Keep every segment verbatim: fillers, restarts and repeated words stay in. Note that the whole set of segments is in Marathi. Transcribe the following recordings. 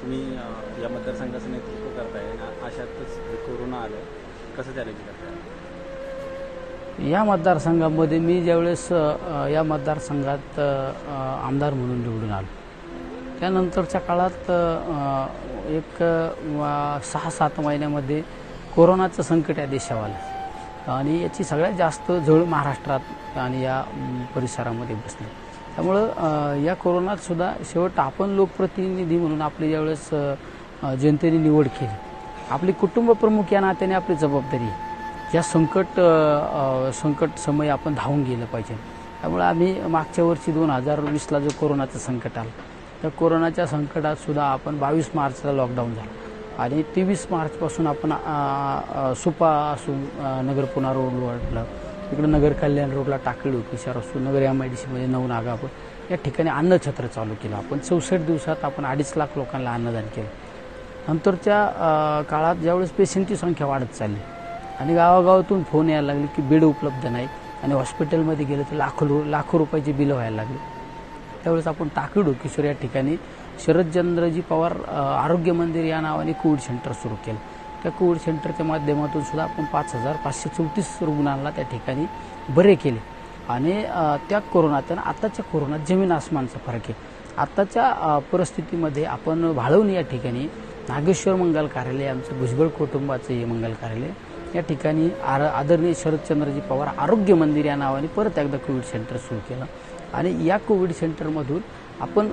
तुम्ही अ, या मतदारसंघाचं नेतृत्व करताय आणि अशातच कोरोना आलं, कसं चॅलेंज करताय? या मतदारसंघामध्ये मी ज्यावेळेस अ, या मतदारसंघात अ, आमदार म्हणून निवडून आलो, त्यानंतरच्या काळात अ, एक अ, सहा सात महिन्यामध्ये कोरोनाचं संकट या देशावर आलं आणि याची सगळ्यात जास्त झळ महाराष्ट्रात आणि या अम, परिसरामध्ये बसली. त्यामुळं अ, या कोरोनात सुद्धा शेवट आपण लोकप्रतिनिधी म्हणून आपली ज्यावेळेस अ, जनतेने निवड केली, आपली कुटुंब प्रमुख या नात्याने आपली जबाबदारी आहे. या संकट संकट समय आपण धावून गेलं पाहिजे. त्यामुळे आम्ही मागच्या वर्षी दोन हजार वीसला जो कोरोनाचं संकट आलं, त्या कोरोनाच्या संकटात सुद्धा आपण बावीस मार्चला लॉकडाऊन झालं आणि तेवीस मार्चपासून आपण सुपा असून नगर पुणा रोडला, इकडे नगर कल्याण रोडला टाकळी ओकेश्वर असून नगर एम आय डी सीमध्ये नऊ नागापूर या ठिकाणी अन्नछत्र चालू केलं. आपण चौसष्ट दिवसात आपण अडीच लाख लोकांना अन्नदान केलं. नंतरच्या काळात ज्यावेळेस पेशंटची संख्या वाढत चालली आणि गावागावातून फोन यायला लागले की बेड उपलब्ध नाही आणि हॉस्पिटलमध्ये गेलं तर लाखो लाखो रुपयाची बिलं व्हायला लागली, त्यावेळेस आपण टाकळी ओकेश्वर या ठिकाणी शरदचंद्रजी पवार आरोग्य मंदिर या नावाने कोविड सेंटर सुरू केलं. त्या कोविड सेंटरच्या माध्यमातून सुद्धा आपण पाच हजार पाचशे चौतीस रुग्णांना त्या ठिकाणी बरे केले आणि त्या कोरोनात आणि आताच्या कोरोनात जमीन आसमानचा फरक आहे. आताच्या परिस्थितीमध्ये आपण भाळवणी या ठिकाणी नागेश्वर मंगल कार्यालय, आमचं भुजबळ कुटुंबाचं हे मंगल कार्यालय, या ठिकाणी आर आदरणीय शरदचंद्रजी पवार आरोग्य मंदिर या नावाने परत एकदा कोविड सेंटर सुरू केलं आणि या कोविड सेंटरमधून आपण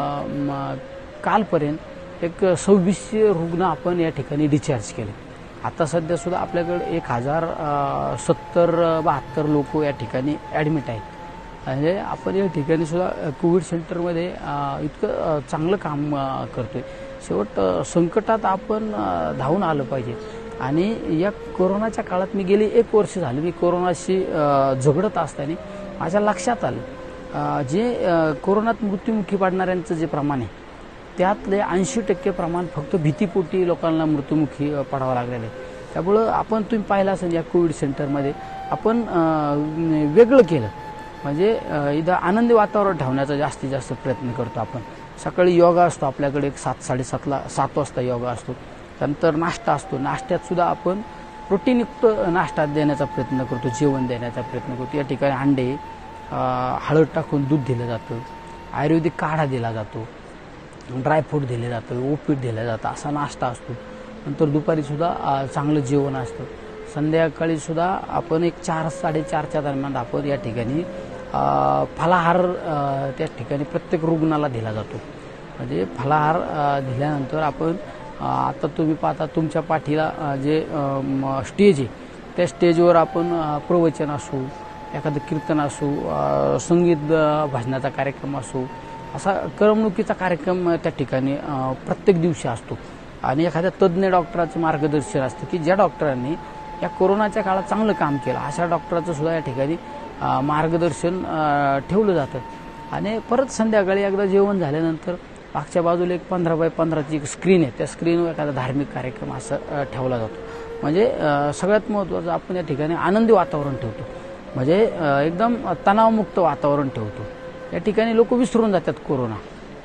कालपर्यंत एक सव्वीसशे रुग्ण आपण या ठिकाणी डिस्चार्ज केले. आता सध्या सुद्धा आपल्याकडे एक हजार सत्तर बहात्तर लोक या ठिकाणी ॲडमिट आहेत. म्हणजे आपण या ठिकाणी सुद्धा कोविड सेंटरमध्ये इतकं चांगलं काम करतोय. शेवट संकटात आपण धावून आलं पाहिजे आणि या कोरोनाच्या काळात मी गेली एक वर्ष झाली मी कोरोनाशी झगडत असताना माझ्या लक्षात आलं जे कोरोनात मृत्युमुखी पडणाऱ्यांचं जे प्रमाण आहे त्यातले ऐंशी टक्के प्रमाण फक्त भीतीपोटी लोकांना मृत्युमुखी पडावं लागलेलं आहे. त्यामुळं आपण तुम्ही पाहिलं असेल या कोविड सेंटरमध्ये आपण वेगळं केलं, म्हणजे इथं आनंदी वातावरण ठेवण्याचा जास्तीत जास्त प्रयत्न करतो. आपण सकाळी योगा असतो, आपल्याकडे एक सात साडेसातला सात वाजता योगा असतो. त्यानंतर नाश्ता असतो, नाश्त्यात सुद्धा आपण प्रोटीनयुक्त नाश्ता देण्याचा प्रयत्न करतो, जेवण देण्याचा प्रयत्न करतो. या ठिकाणी अंडे, हळद टाकून दूध दिलं जातं, आयुर्वेदिक काढा दिला जातो, ड्रायफ्रूट दिले जातं, ओपीट दिलं जातं, असा नाश्ता असतो. नंतर दुपारीसुद्धा चांगलं जेवण असतं. संध्याकाळीसुद्धा आपण एक चार साडेचारच्या दरम्यान आपण या ठिकाणी फलाहार त्या ठिकाणी प्रत्येक रुग्णाला दिला जातो. म्हणजे फलाहार दिल्यानंतर आपण आता तुम्ही पाहता तुमच्या पाठीला जे स्टेज आहे त्या स्टेजवर आपण प्रवचन असो, एखादं कीर्तन असो, संगीत भजनाचा कार्यक्रम असो, असा करमणुकीचा कार्यक्रम त्या ठिकाणी प्रत्येक दिवशी असतो. आणि एखाद्या तज्ज्ञ डॉक्टराचं मार्गदर्शन असतं की ज्या डॉक्टरांनी या कोरोनाच्या काळात चांगलं काम केलं अशा डॉक्टराचं सुद्धा या ठिकाणी मार्गदर्शन ठेवलं जातं. आणि परत संध्याकाळी एकदा जेवण झाल्यानंतर मागच्या बाजूला एक पंधरा बाय पंधराची एक स्क्रीन आहे, त्या स्क्रीनवर एखादा धार्मिक कार्यक्रम असं ठेवला जातो. म्हणजे सगळ्यात महत्त्वाचं आपण या ठिकाणी आनंदी वातावरण ठेवतो, म्हणजे एकदम तणावमुक्त वातावरण ठेवतो. या ठिकाणी लोक विसरून जातात कोरोना.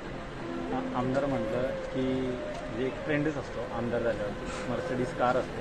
आमदार म्हटलं की एक ट्रेंडच असतो आमदार झाल्यावर, मर्सिडीज कार असते,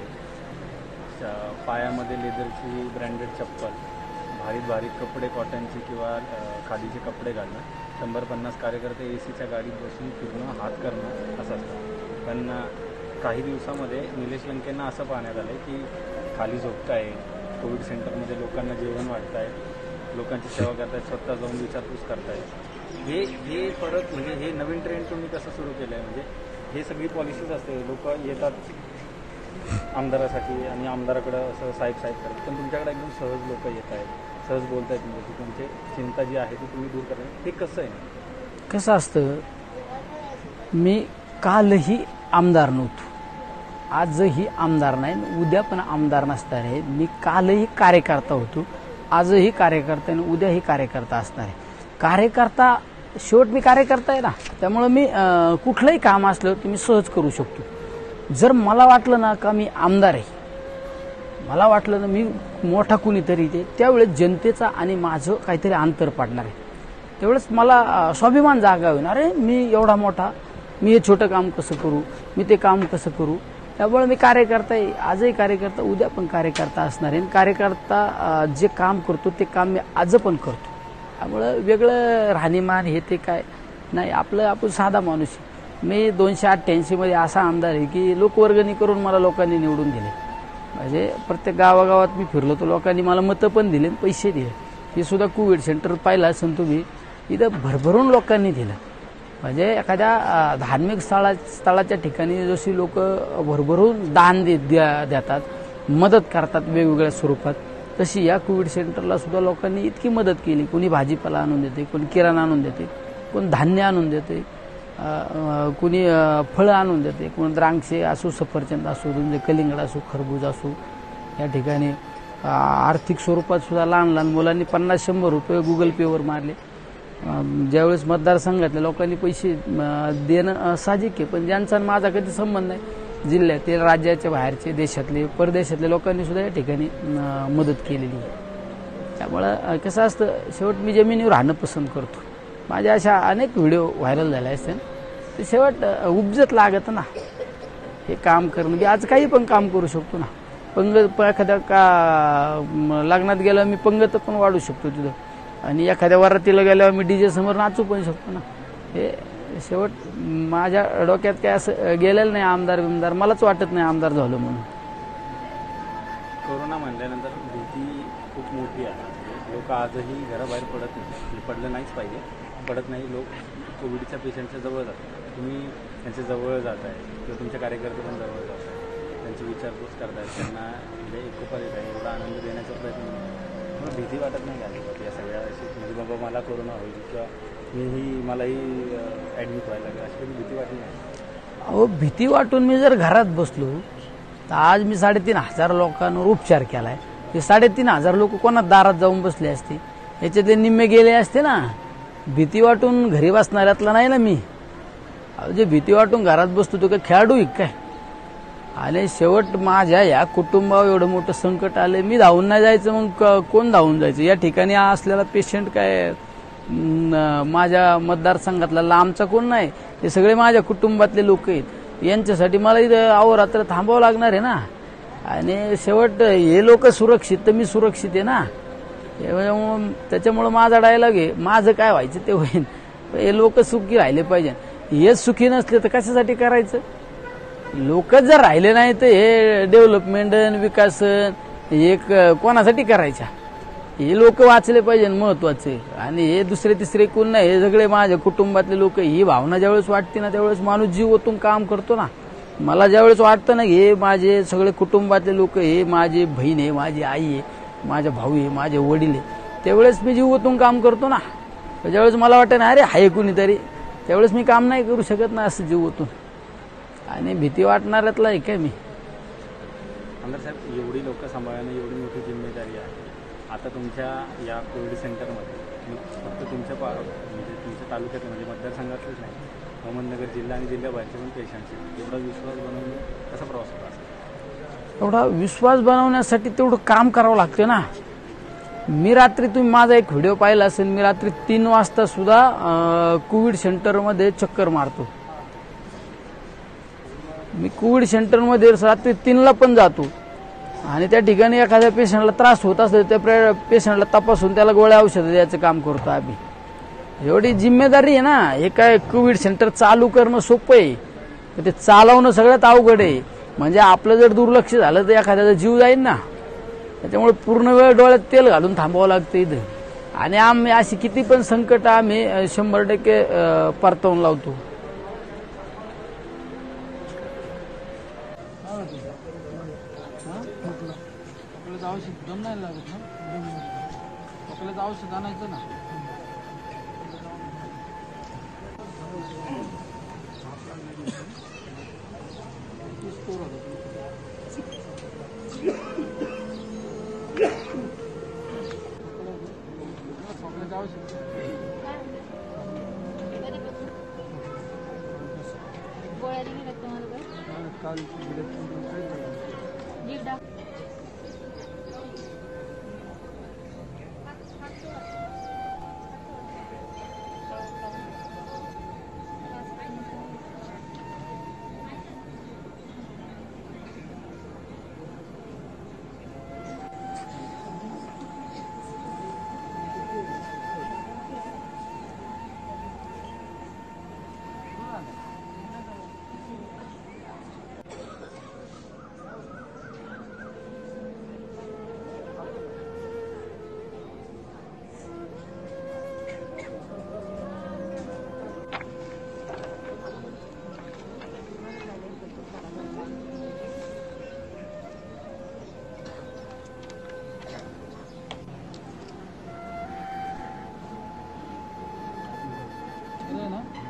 पायामध्ये लेदरची ब्रँडेड चप्पल, भारीत भारीत कपडे कॉटनचे किंवा खादीचे कपडे घालणं, शंभर पन्नास कार्यकर्ते ए सीच्या गाडीत बसून फिरणं, हात करणं असं असतं. पण काही दिवसामध्ये निलेश लंकेंना असं पाहण्यात आलं की खाली झोपताय, कोविड सेंटरमध्ये लोकांना जेवण वाढताय, लोकांची सेवा करतायत, स्वतः जाऊन विचारपूस करतायत. हे हे परत म्हणजे हे नवीन ट्रेंड तुम्ही कसं सुरू केलं आहे? म्हणजे हे सगळी पॉलिसीज असते, लोक येतात आमदारासाठी आणि आमदाराकडं असं साहेब साहेब करतात, पण तुमच्याकडे एकदम सहज लोक येत आहेत, सहज बोलत आहेत, म्हणजे तुमची चिंता जी आहे ती तुम्ही दूर करता. हे कसं आहे? कसं असतं, मी कालही आमदार नव्हतो, आजही आमदार नाही, उद्या पण आमदार नसणार आहे. मी कालही कार्यकर्ता होतो, आजही कार्यकर्ता आहे, उद्याही कार्यकर्ता असणार आहे. कार्यकर्ता शेवट मी कार्यकर्ता आहे ना, त्यामुळं मी कुठलंही काम असलं तर मी सहज करू शकतो. जर मला वाटलं ना का मी आमदार आहे, मला वाटलं ना मी मोठा कुणीतरी ते, त्यावेळेस जनतेचा आणि माझं काहीतरी अंतर पडणार आहे. त्यावेळेस मला स्वाभिमान जागा होईल, अरे मी एवढा मोठा मी हे छोटं काम कसं करू, मी ते काम कसं करू. त्यामुळे मी कार्यकर्ता आहे, आजही कार्यकर्ता, उद्या पण कार्यकर्ता असणार आहे. कार्यकर्ता अं, जे काम करतो ते काम मी आज पण करतो. त्यामुळं वेगळं राहणीमान हे ते काय नाही, आपलं आपण साधा माणूस आहे. मी दोनशे अठ्ठ्याऐंशीमध्ये असा आमदार आहे की लोकवर्गणी करून मला लोकांनी निवडून दिले. म्हणजे प्रत्येक गावागावात मी फिरलो तर लोकांनी मला मतं पण दिले, पैसे दिले. हे सुद्धा कोविड सेंटर पाहिलं असेल तुम्ही, इथं भरभरून लोकांनी दिलं. म्हणजे एखाद्या धार्मिक स्थळा स्थळाच्या ठिकाणी जशी लोक भरभरून दान दे देतात, मदत करतात वेगवेगळ्या स्वरूपात, तशी या कोविड सेंटरला सुद्धा लोकांनी इतकी मदत केली. कोणी भाजीपाला आणून देते, कोणी किराणा आणून देते, कोणी धान्य आणून देते, कोणी फळं आणून देते, कोणी द्राक्षे असो, सफरचंद असो, तुमचे कलिंगड असो, खरबूज असो. या ठिकाणी आर्थिक स्वरूपात सुद्धा लहान लहान मुलांनी पन्नास शंभर रुपये गुगल पेवर मारले. ज्यावेळेस मतदारसंघातल्या लोकांनी पैसे देणं साहजिक आहे, पण ज्यांचा माझा कधी संबंध नाही, जिल्ह्यातील, राज्याच्या बाहेरचे, देशातले, परदेशातल्या लोकांनी सुद्धा या ठिकाणी मदत केलेली आहे. त्यामुळं कसं असतं, शेवट मी जमिनीवर राहणं पसंत करतो. माझ्या अशा अनेक व्हिडिओ व्हायरल झाले असतील, ते शेवट उपजत लागत ना हे काम करणं. मी आज काही पण काम करू शकतो ना. पंगत एखाद्या का लग्नात गेल्यावर मी पंगत पण वाढू शकतो तिथं, आणि एखाद्या वरातीला गेल्यावर मी डीजे समोर नाचू पण शकतो ना. हे शेवट माझ्या डोक्यात काय असं गेलेलं नाही आमदार बिमदार, मलाच वाटत नाही आमदार झालो म्हणून. कोरोना म्हणल्यानंतर भीती खूप मोठी आहे. लोक आजही घराबाहेर पडत नाही, पडलं नाहीच पाहिजे, पडत नाही. लोक कोविडच्या पेशंटच्या जवळ जातात, तुम्ही त्यांच्या जवळ जात आहे किंवा तुमच्या कार्यकर्ते पण जवळ जात आहे, त्यांची विचारपूस करतायत, त्यांना म्हणजे एकोपा देत आहे, एवढा आनंद देण्याचा प्रयत्न. मला भीती वाटत नाही का या सगळ्या अशी, म्हणजे बाबा मला कोरोना होईल किंवा मीही मलाही ॲडमिट व्हायला लागेल, अशी कधी भीती वाटली नाही? अहो, भीती वाटून मी जर घरात बसलो तर आज मी साडेतीन हजार लोकांवर उपचार केला आहे. ते साडेतीन हजार लोक कोणा दारात जाऊन बसले असते, याच्यातले निम्मे गेले असते ना. भीती वाटून घरी बसणाऱ्यातला नाही ना मी. जे भीती वाटून घरात बसतो तो काय खेळाडू आहे काय? आणि शेवट माझ्या या कुटुंबावर एवढं मोठं संकट आलं, मी धावून नाही जायचं, मग कोण धावून जायचं? या ठिकाणी असलेला पेशंट काय माझ्या मतदारसंघातला लांबचा कोण नाही, हे सगळे माझ्या कुटुंबातले लोक आहेत. यांच्यासाठी मला इथं अहोरात्र थांबावं लागणार आहे ना. आणि शेवट हे लोक सुरक्षित तर मी सुरक्षित आहे ना. त्याच्यामुळं माझा डायलॉग आहे, माझं काय व्हायचं ते होईन, हे लोक सुखी राहिले पाहिजे. हेच सुखी नसले तर कशासाठी करायचं? लोकच जर राहिले नाही तर हे डेव्हलपमेंट विकासन हे कोणासाठी करायच्या? हे लोक वाचले पाहिजे महत्वाचे. आणि हे दुसरे तिसरे कोण नाही, हे सगळे माझ्या कुटुंबातले लोक. ही भावना ज्यावेळेस वाटते ना त्यावेळेस माणूस जीव ओतून काम करतो ना. मला ज्यावेळेस वाटतं ना हे माझे सगळे कुटुंबातले लोक, हे माझी बहीण आहे, माझी आई आहे, माझा भाऊ आहे, माझे वडील आहे, त्यावेळेस मी जीव ओतून काम करतो ना. ज्यावेळेस मला वाटतं ना अरे हाय कुणीतरी, त्यावेळेस मी काम नाही करू शकत ना असं जीव ओतून. आणि भीती वाटणाऱ्यातला आहे काय मी? आमदार साहेब, एवढी लोक सांभाळणं एवढी मोठी जिम्मेदारी आहे. आता तुमच्या या कोविड सेंटरमध्ये फक्त तुमच्या पा म्हणजे तुमच्या तालुक्यात म्हणजे मतदारसंघातलेच नाही, अहमदनगर जिल्हा आणि जिल्ह्याबाहेरचे पण पेशंट्स आहेत. एवढा विश्वास बनवून कसा प्रवास होता? एवढा विश्वास बनवण्यासाठी तेवढं काम करावं लागतं ना. मी रात्री, तुम्ही माझा एक व्हिडिओ पाहिला असेल, मी रात्री तीन वाजता सुद्धा कोविड सेंटरमध्ये चक्कर मारतो. मी कोविड सेंटरमध्ये रात्री तीनला पण जातो. आणि त्या ठिकाणी एखाद्या पेशंटला त्रास होत असेल त्या पेशंटला तपासून त्याला गोळ्या औषधं द्यायचं काम करतो आम्ही. एवढी जिम्मेदारी आहे ना. हे काय कोविड सेंटर चालू करणं सोपं आहे, ते चालवणं सगळ्यात अवघड आहे. म्हणजे आपलं जर दुर्लक्ष झालं तर एखाद्याचा जीव जाईल ना. त्याच्यामुळे पूर्ण वेळ डोळ्यात तेल घालून थांबावं लागतं इथं. आणि आम्ही अशी किती पण संकट आम्ही शंभर टक्के परतवून लावतो. औषध दम नाही लागत ना, आपल्याला औषध आणायचं ना. आहे ना